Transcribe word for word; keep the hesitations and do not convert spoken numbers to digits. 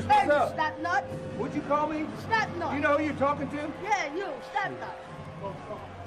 Hey, you up? snot nut. What'd you call me? Snot nut. You know who you're talking to? Yeah, you, snot nut.